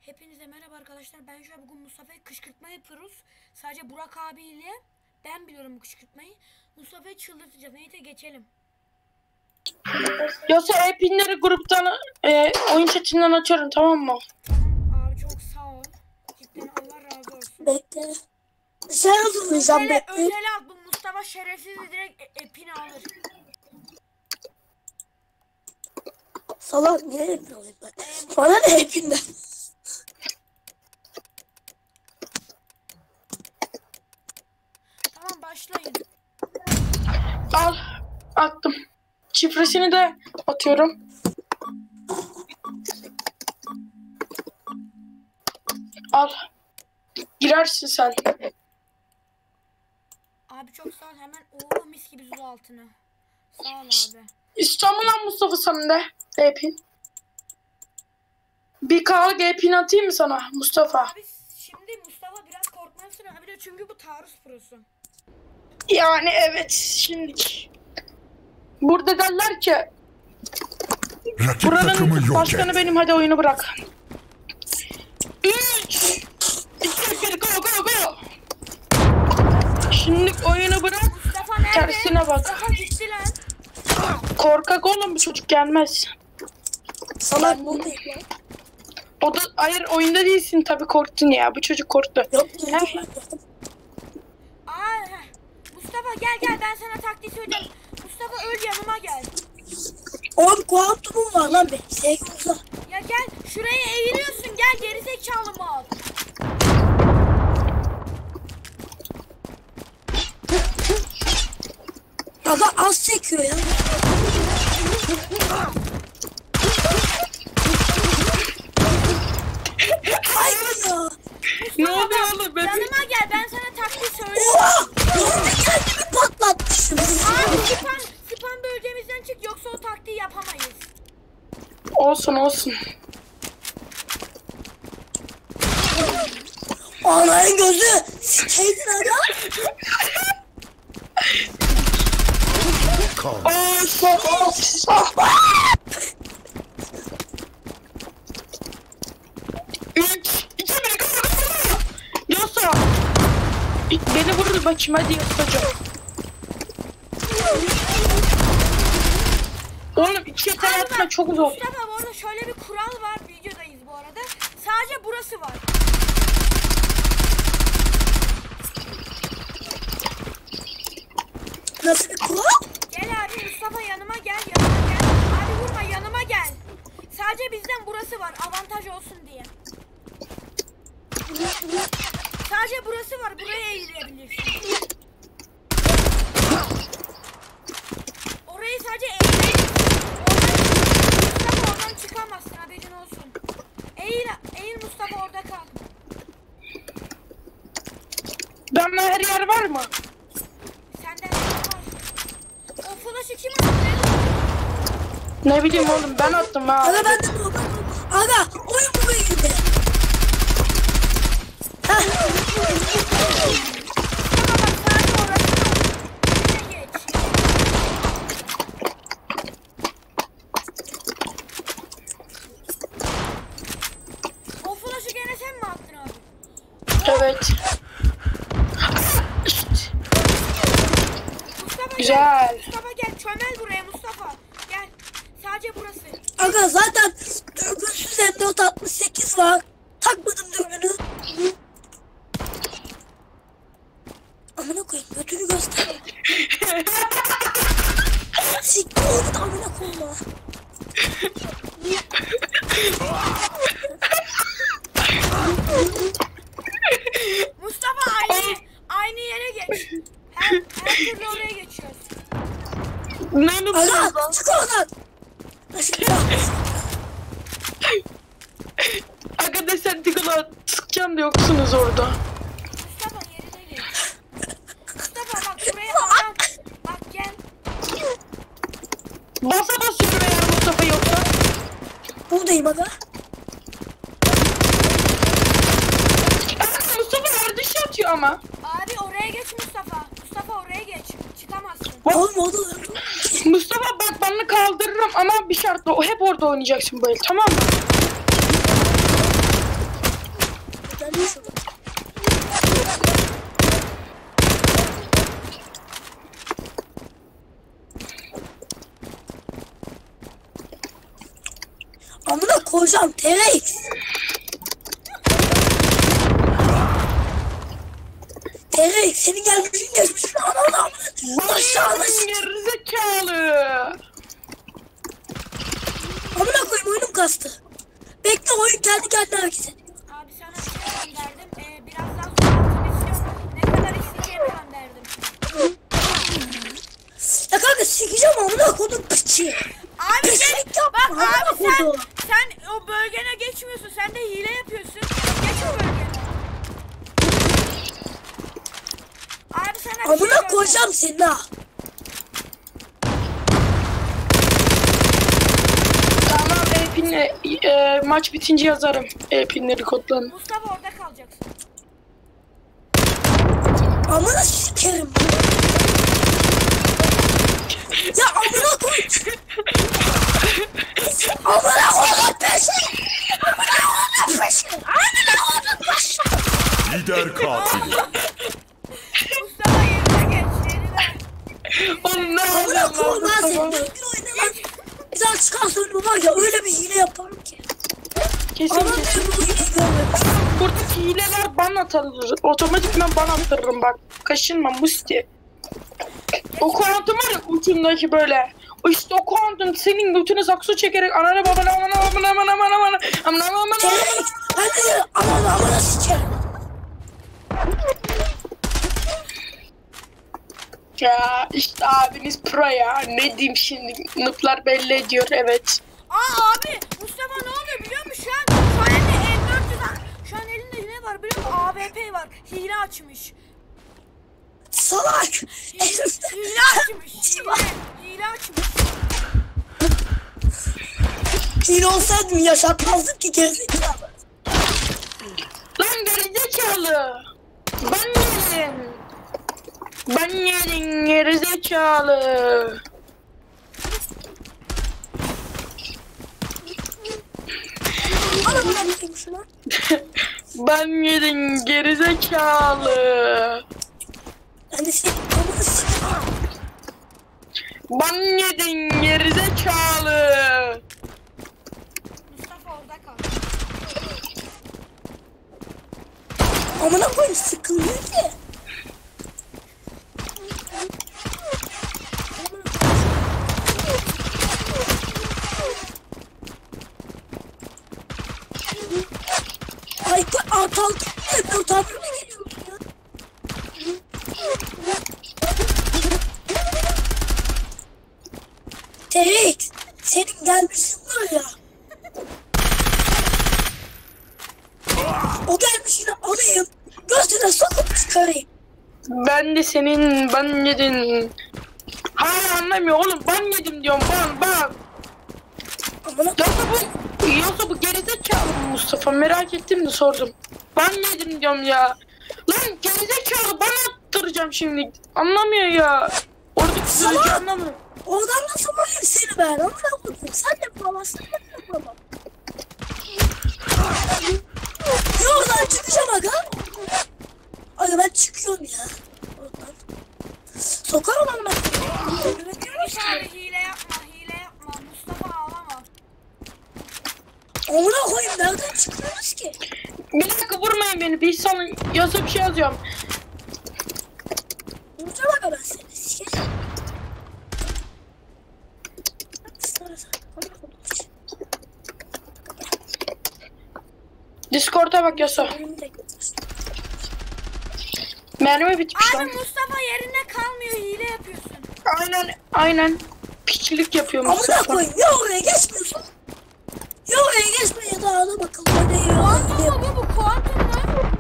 Hepinize merhaba arkadaşlar. Ben şu an bugün Mustafa'ya kışkırtma yapıyoruz. Sadece Burak abiyle ben biliyorum bu kışkırtmayı. Mustafa'yı çıldırtacağız. Neyse geçelim. Yoksa hepinleri gruptan oyun chatinden açarım, tamam mı? Tamam abi, çok sağ ol. Cidden Allah razı olsun. Bekle. Sen hazırlayacağım, bekle. Özel at, bu Mustafa şerefsiz direkt epini alır. Salak, niye hepin alayım ben? Bana ne hepinden? Tamam, başlayın. Al, attım. Şifresini de atıyorum. Al. Girersin sen. Abi çok sağ ol. Hemen mis gibi su altına. Sağ ol abi. İstanbul'dan Mustafa sen de. Hepin. Bir kahve hepin atayım mı sana Mustafa? Abi şimdi Mustafa biraz korkmalısın abi de, çünkü bu taarruz prosu. Yani evet, şimdi. Burada derler ki Rakip takımı buranın yok başkanı et. benim, hadi oyunu bırak. 3 2 1 go go go. Şimdi oyunu bırak. Mustafa nerede? Tersine bak. Mustafa gitti lan. Korkak oğlum, bu çocuk gelmez. Salak buradayım lan. O da hayır, oyunda değilsin tabii, korktun ya. Bu çocuk korktu. Yok, Heh. yok. Mustafa gel ben sana taktiği söyleyeceğim. Mustafa öl, yanıma gel. Oğlum kuantumum var lan benim. Sevgimize. Ya gel şuraya eğiliyorsun, gel gerizekalı mal. Aga az çekiyor ya. Hayır ya. Ne oluyor oğlum? Yanıma gel, ben sana taktiği söyleyeyim. Oha! Orada kendimi patlatmışım. Abi spam bölgemizden çık, yoksa o taktiği yapamayız. Olsun olsun. Anayın gözü. Sikeydin aga. Yoksa beni vurur bakayım, hadi Yosa'cığım. Oğlum iki yeter atma, çok zor. Mustafa, bu arada şöyle bir kural var, videodayız bu arada. Sadece burası var. Nasıl bir kural? Gel abi Mustafa, yanıma gel. Abi vurma, yanıma gel. Sadece bizden burası var, avantaj olsun diye. Sadece burası var, buraya eğilebilirsin. Orayı sadece eğilebilirsin. Mustafa oradan çıkamazsın, haberin olsun. Eğil Mustafa, orada kal. Bende her yer var mı? Senden var. O flash'ı kim attı? Ne bileyim oğlum, ben attım ha. Aga ben de bu. Aga oyun buraya girdi. Heh. O flash'ı gene sen mi attın abi? Evet. Mustafa Güzel. gel. Mustafa gel. Çömel buraya Mustafa. Gel. Sadece burası. Aga zaten dürbünsüz M468 var. Takmadım dürbünü. Amına koyayım, götünü göster. Siktir oğlum, amına koyma. Mustafa aynı yere geç. Her türlü oraya geçiyoruz. Ne Aga yapıyorsun? çık oradan. Aga desen tıkla sıkacağım da yoksunuz orada. Mustafa yerine geç. Mustafa bak buraya adam. Bak gel. Basa basıyorum eğer Mustafa yoksa. Buradayım aga. Mustafa her dışı atıyor ama. Abi oraya geç Mustafa. Mustafa oraya geç. Çıkamazsın. Oğlum o da Mustafa bak, bana kaldırırım ama bir şartla, o hep orada oynayacaksın böyle, tamam mı? koyacağım T-Rex. T-Rex senin gelmişin geçmişsin. Anam. Aşağıda Gerizekalı. amına koyayım oyunum kastı. Bekle oyun kendi kendine hareket ediyor. Abi sana bir şey gönderdim. Birazdan sonra altını istiyorum. Ne kadar isteyeceğimi gönderdim. Ya kanka sikeceğim amına koydum piçi. Abi Peşlik bak yapma amına abi koydum. sen o bölgene geçmiyorsun. Sen de hile yapıyorsun. Geç o bölgene. Abi sana bir şey Amına gönderdim. koyacağım seni ha. Tamam Epin'le maç bitince yazarım. Epin'leri kodlarını. Mustafa orada kalacaksın. Amına sikerim. Ya amına koy. Amına koydum peşi. Amına koydum peşi. Amına koydum peşi. Lider katili. Mustafa yerine geç. Yerine. Oğlum ne Amına oluyor koydum ben seni. lan? Düzgün oyna lan. Bir daha çıkarsa önüme var ya öyle bir hile yaparım ki. Kesin Ama kesin. ben bu hileyi görmemiştim. Buradaki hileler bana atılır. Otomatikman bana attırırım bak. Kaşınma Musti. O kuantum var ya ucundaki böyle. İşte o kuantum senin götüne saksı çekerek anana babana amana. T-Rex. Hadi amına sikerim. Ya işte abiniz pro ya. Ne diyeyim şimdi? Nıplar belli ediyor evet. Abi Mustafa ne oluyor biliyor musun? Şu an elinde M400 var. Şu an elinde ne var biliyor musun? AWP var. Hile açmış. Salak. Hile açmış. Hile açmış. Hile olsaydım yaşatmazdık ki gerizekalı. Lan gerizekalı. Ben yedim gerizekalı. Bana bırakayım şunu. Ben yedim gerizekalı. Ben de senin amına sikerim. Ben yedim gerizekalı. Mustafa orada kal. Amına koyayım sıkılmıyor ki. Ay aptal bu tavrına geliyorsun ya. T-Rex senin gelmişsin var ya. O gelmişini alayım. Gözüne sokup çıkarayım. Ben yedin. Hayır anlamıyor oğlum ben yedim diyorum ben. Amına Yoksa bu gerizekalı mı Mustafa merak ettim de sordum. Ben yedim diyorum ya. Lan gerizekalı bana attıracağım şimdi. Anlamıyor ya. Oradaki sürücü anlamıyor. oradan nasıl bulayım seni ben? Amına koyayım. Sen de bulamazsın. Ben de bulamam. Oradan çıkacağım aga. Aga ben çıkıyorum ya. Oradan. Sokarım amına koyayım. Abi hile yapma. Mustafa ağlama. Amına koyayım nereden çıkıyoruz ki? Bir dakika vurmayın beni. Bir salın yazıp bir şey yazıyorum. Vuracağım aga ben seni. Sikerim. Discord'a bak Yaso. Mermi bitmiş Abi lan. Mustafa yerinde kalmıyor. Hile yapıyorsun. Aynen. Piçilik yapıyor Amına Mustafa. koyayım ya oraya geçmiyorsun. Ya oraya geçme ya da ağla bakalım. Hadi ya. Kuantum mu bu? Kuantum mu?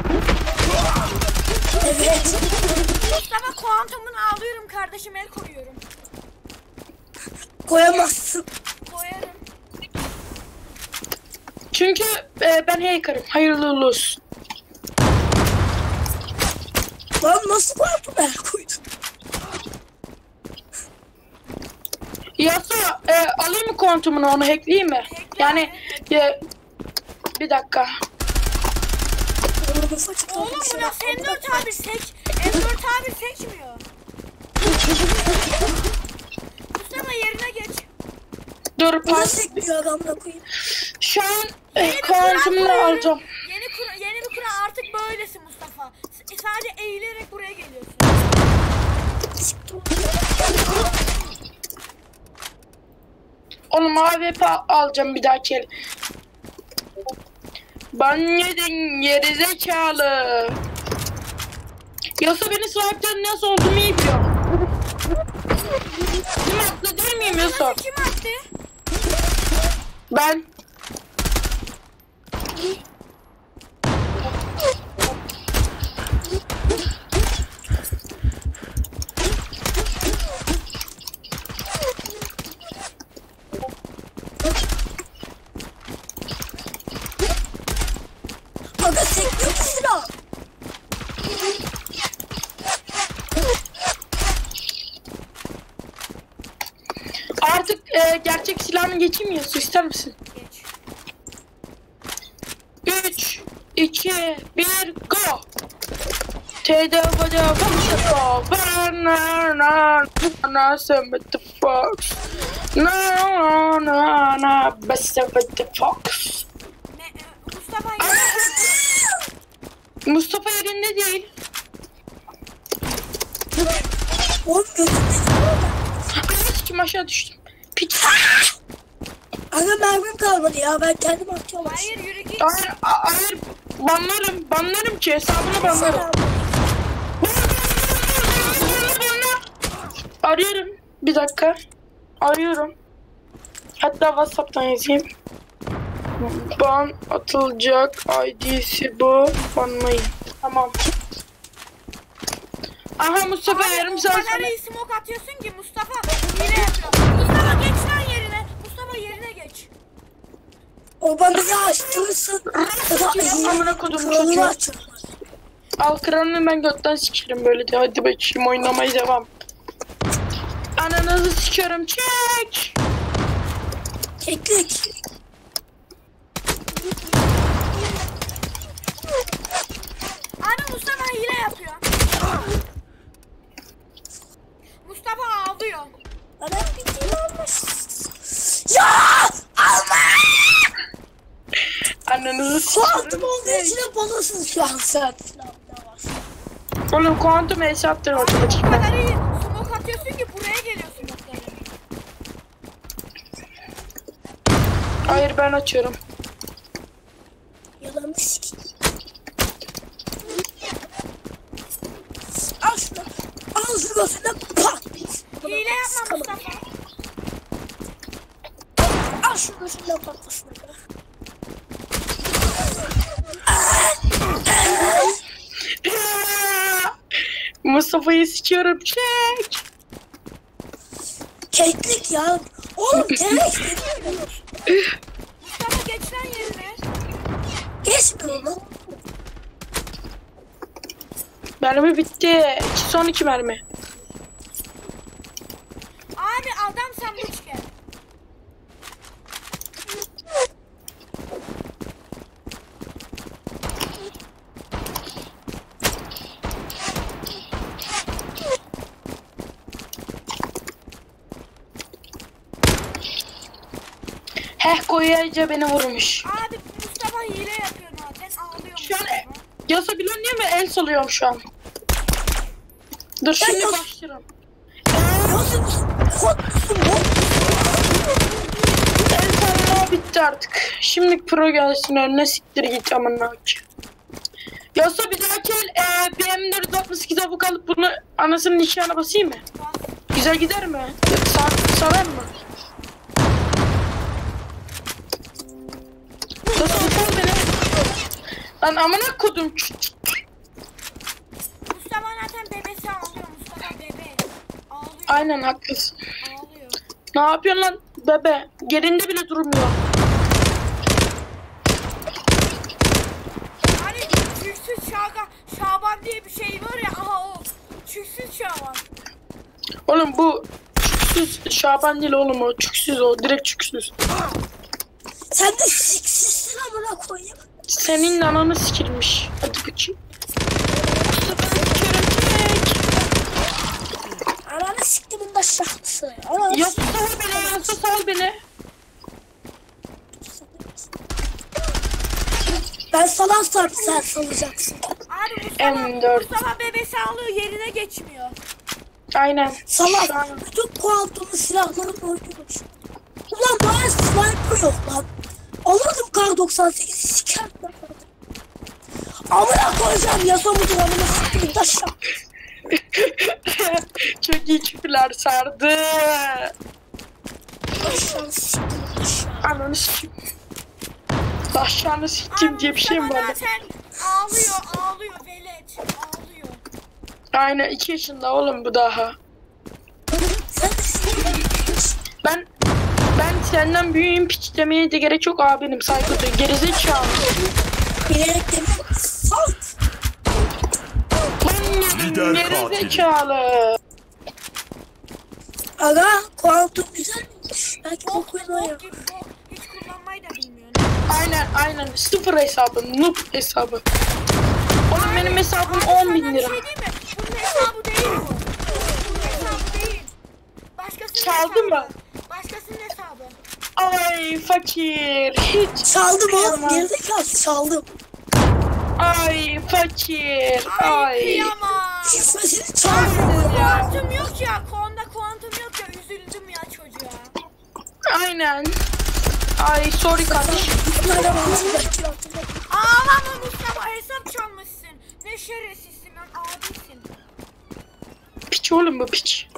Evet. Mustafa kuantumunu alıyorum kardeşim. El koyuyorum. Koyamazsın. Koyarım. Çünkü ben hacker'ım. Hayırlı uğurlu olsun. Lan nasıl koydun ben koydum. Yaso alayım mı kontumunu onu hackleyeyim mi? Yani bir dakika. Oğlum bu nasıl M4 abi seç. M4 abi seçmiyor. Mustafa yerine geç. Dur Bu pas. nasıl ekliyor adamla koyayım. Şu Şu an Yeni bir kartımı kural alacağım. Yeni bir kural, artık böylesin Mustafa. Sadece eğilerek buraya geliyorsun. Oğlum AWP alacağım bir dahaki el. Ban yedin gerizekalı. Yoksa beni sahipten nasıl olduğumu iyi biliyor. Değil mi? Haklı değil miyim Yusuf? Kim attı? Ben. Aga sekmiyor ki silah. Artık gerçek silahını geçeyim mi Yusuf, ister misin? Geç. 3, 2, 1, go! T'de bada konuşuyor. Na sen with the fox. Na best with the fox. Mustafa Mustafa yerinde değil. Oğlum götürdüm. Ay kim aşağı düştüm. Piç. Aga mermim kalmadı ya, ben kendim atıyorum. hayır, yürü git. Hayır banlarım ki hesabını banlarım. Arıyorum. Bir dakika. Arıyorum. Hatta WhatsApp'tan yazayım. Ban atılacak ID'si bu. Banlayın. Tamam. Aha Mustafa yarım saat O kadar sonra. iyi smoke atıyorsun ki Mustafa hile yapıyor. Mustafa geç lan yerine. Mustafa yerine geç. O bana açtırırsın. Amına kodum Kralını çocuğu. açın. Al kralını ben götten sikerim böyle de. Hadi bakayım oynamaya devam. Ananızı sikerim. Çek. Keklik. Abi Mustafa hile yapıyor. Mustafa ağlıyor. Bana bir şey olmuş. Ya! Alma! Ananızı Kuantum sikerim. olduğu için de balonsuz şu an sen. Oğlum kuantum hesaplattır O otomatikman. kadar iyi smoke atıyorsun ki buraya geliyorsun Mustafa. Hayır ben açıyorum. Yalanı sikeyim. Al şunu. Al şu gözüne pat. Hile yapma Mustafa. Al şu gözüne patlasın. Mustafa'yı sikiyorum. Çek. Keklik ya. Oğlum gerek. Mustafa geç lan yerine. Geçmiyor mu? Mermi bitti. Son 2 mermi. Abi adam sen bu gel. Heh koyunca beni vurmuş. Abi Mustafa hile yapıyor zaten, ağlıyor Şu an Mustafa. yasa bilen niye mi el salıyorum şu an? Dur şimdi yok. başlıyorum. Nasıl korkmuşsun bu? El sallama bitti artık. Şimdi pro gelsin önüne siktir git amına koyayım. Yoksa bir dahaki el BM468 avuk alıp bunu anasının nişana basayım mı? Güzel gider mi? Sarar mı? Nasıl sal beni? Lan amına kodum. Mustafa zaten bebesi ağlıyor. Mustafa bebe. Ağlıyor. Aynen haklısın. Ağlıyor. Ne yapıyorsun lan bebe? Gerinde bile durmuyor. Hani Çüksüz Şaban diye bir şey var ya, aha o. Çüksüz Şaban. Oğlum bu çüksüz Şaban değil oğlum o. Çüksüz o. Direkt çüksüz. Sen de siksizsin amına koyayım. Senin ananı sikilmiş. Hadi bakayım. Ananı siktimin de şahsı. Ananı Ya sal beni ya. Sal beni. Ben salarsam sen salacaksın. Abi M4. Mustafa bebesi alıyor yerine geçmiyor. Aynen. Salak. Şu an- Bütün kuantumlu silahları koydunuz. Ulan bana sniper yok lan. Alırdım kar 98'i sikerdim. Amına koyacağım yasamı duvarına siktir taşla. Çok iyi küfürler sardı. Taşla siktir taşla. Ananı sikeyim. Aşağını sikeyim diye bir şey mi Mustafa var? zaten ağlıyor velet ağlıyor. Aynen 2 yaşında oğlum bu daha. Sen de siktir. Ben senden büyüğüm, piç demeye de gerek yok abinim, saygı duy. Gerizekalı. Bilerek demek salt. Lider Gerizekalı. Aga kuantum güzel miymiş? Belki okuyla ya. Bok gibi bok. Hiç kullanmayı da bilmiyorsun. Aynen. Sıfır hesabı. Noob hesabı. Oğlum benim hesabım 10 bin Sana lira. bir şey diyeyim mi? Bunun hesabı değil bu. Bunun hesabı değil. Başkasının Çaldın hesabı. mı? Başkasının hesabı. Ay fakir. Hiç. Çaldım oğlum kıyamam. gerizekalı çaldım. Ay fakir. Ay Ay. kıyamam. Şifresini çaldım. Kuantum yok ya. Konda kuantum yok ya. Üzüldüm ya çocuğa. Aynen. Ay sorry kardeşim. Bunlarla bahsedecek. Ağlama Mustafa hesap çalmışsın. Ne şerefsizsin lan abisin. Piç oğlum bu piç.